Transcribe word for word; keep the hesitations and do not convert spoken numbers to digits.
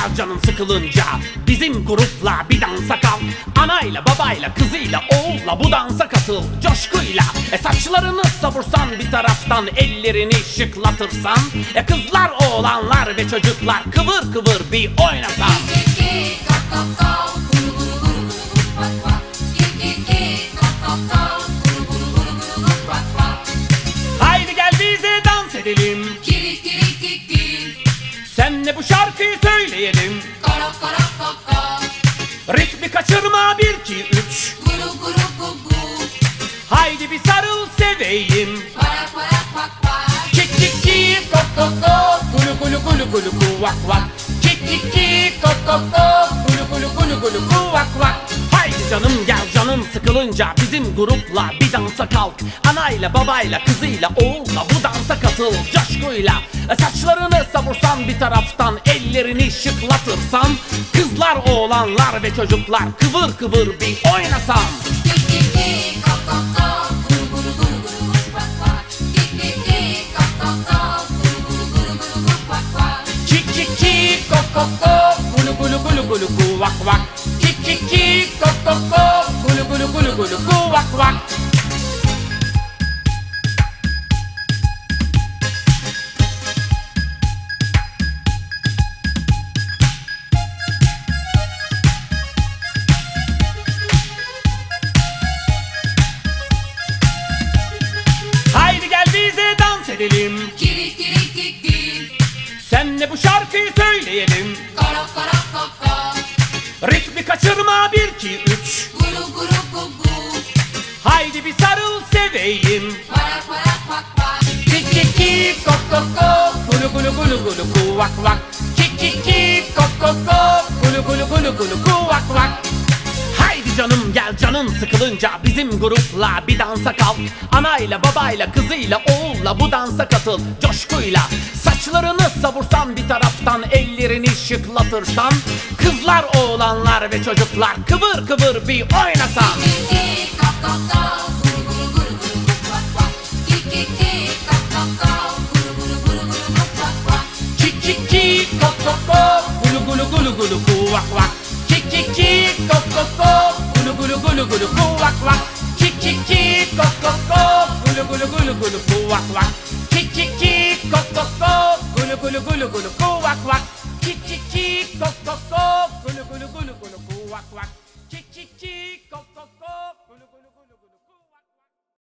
gel canım sıkılınca bizim grupla bir dansa kalk. Anayla babayla kızıyla oğulla bu dansa katıl coşkuyla. E saçlarını savursan bir taraftan, ellerini şıklatırsan, e kızlar oğlanlar ve çocuklar kıvır kıvır bir oynasan. Haydi gel bize dans edelim, senle bu şarkıyı söyleyelim. Ritmi kaçırma, bir iki üç. Haydi bir sarıl seveyim. Kik kik kik kok kok kok, gulu gulu gulu gulu kuvak vak. Kik kik kik kok kok kok, gulu gulu gulu gulu kuvak vak. Haydi canım gel canım sıkılınca bizim grupla bir dansa kalk. Anayla babayla kızıyla oğulla bu dansa katıl coşkuyla. Saçlarını savursan bir taraftan, ellerini şıklatırsan, kızlar oğlanlar ve çocuklar kıvır kıvır bir oynasan. Kik kik kik kok kok kok, gulu gulu gulu gulu kuvak vak. Kik kik kik kok kok kok, gulu gulu gulu gulu kuvak vak. Haydi gel bize dans edelim, senle bu şarkıyı söyleyelim. Ritmi kaçırma, bir iki üç. Haydi bir sarıl seveyim. Kik kik kik kok kok kok, gulu gulu gulu gulu kuvak vak. Kik kik kik kok kok kok, gulu gulu gulu gulu kuvak vak. Haydi canım gel canım sıkılınca bizim grupla bir dansa kalk. Anayla babayla kızıyla oğulla bu dansa katıl coşkuyla. Saçlarını savursan bir taraftan, ellerini şıklatırsan, kızlar oğlanlar ve çocuklar kıvır kıvır bir oynasan. Kik kik kik kok kok kok, gulu gulu gulu gulu kuvak vak. Kik kik kik kok kok kok, gulu gulu gulu gulu kuvak vak. Kik kik kik kok kok kok, gulu gulu gulu gulu kuvak vak. Kik kik kik kok kok kok, gulu gulu gulu gulu kuvak vak. Kik kik kik kok kok kok, gulu gulu gulu gulu kuvak vak. Kik kik